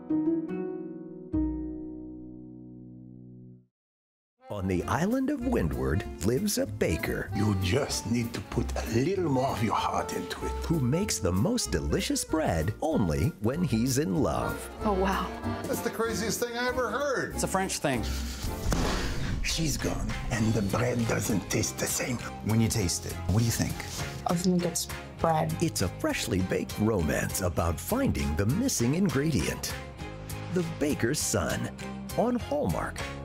On the island of Windward lives a baker. You just need to put a little more of your heart into it. Who makes the most delicious bread only when he's in love. Oh, wow. That's the craziest thing I ever heard. It's a French thing. She's gone, and the bread doesn't taste the same. When you taste it, what do you think? I think it's bread. It's a freshly baked romance about finding the missing ingredient. The Baker's Son on Hallmark.